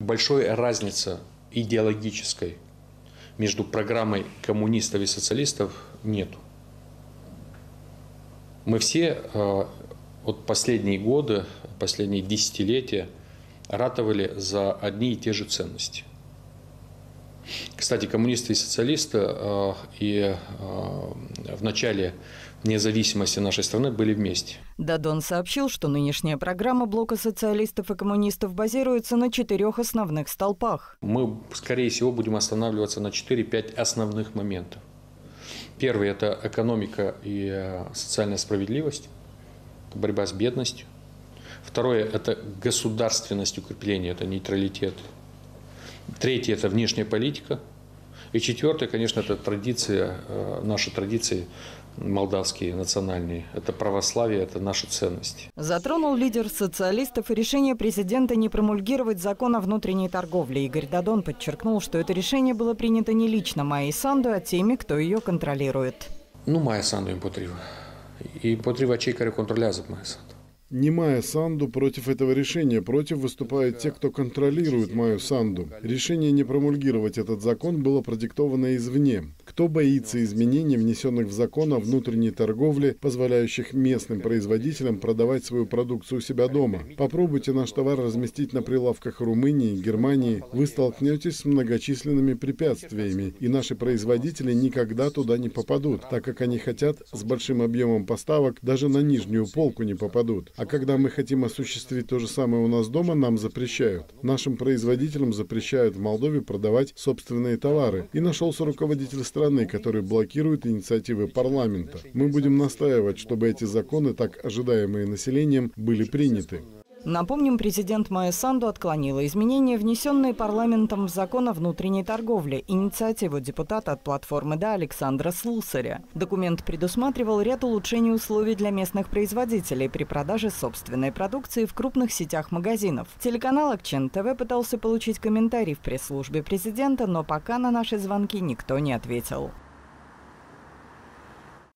Большой разницы идеологической между программой коммунистов и социалистов нету. Мы все вот последние годы, последние десятилетия ратовали за одни и те же ценности. Кстати, коммунисты и социалисты и в начале независимости нашей страны были вместе. Дадон сообщил, что нынешняя программа блока социалистов и коммунистов базируется на 4 основных столпах. Мы, скорее всего, будем останавливаться на 4-5 основных моментов. Первый – это экономика и социальная справедливость, борьба с бедностью. Второе – это государственность укрепления, это нейтралитет. Третье – это внешняя политика. И четвертое, конечно, это традиции, наши традиции молдавские, национальные. Это православие, это наши ценности. Затронул лидер социалистов и решение президента не промульгировать закон о внутренней торговле. Игорь Дадон подчеркнул, что это решение было принято не лично Майей Санду, а теми, кто ее контролирует. Майя Санду им потрібно. И потрібно чекарю контроля за Майю Санду. Не Майя Санду против этого решения. Против выступают те, кто контролирует Майю Санду. Решение не промульгировать этот закон было продиктовано извне. Кто боится изменений, внесенных в закон о внутренней торговле, позволяющих местным производителям продавать свою продукцию у себя дома? Попробуйте наш товар разместить на прилавках Румынии, Германии. Вы столкнетесь с многочисленными препятствиями, и наши производители никогда туда не попадут, так как они хотят с большим объемом поставок даже на нижнюю полку не попадут. А когда мы хотим осуществить то же самое у нас дома, нам запрещают. Нашим производителям запрещают в Молдове продавать собственные товары. И нашелся руководитель страны, который блокирует инициативы парламента. Мы будем настаивать, чтобы эти законы, так ожидаемые населением, были приняты. Напомним, президент Майя Санду отклонила изменения, внесенные парламентом в закон о внутренней торговле, инициативу депутата от платформы «Да» Александра Слусаря. Документ предусматривал ряд улучшений условий для местных производителей при продаже собственной продукции в крупных сетях магазинов. Телеканал Акчен ТВ пытался получить комментарий в пресс-службе президента, но пока на наши звонки никто не ответил.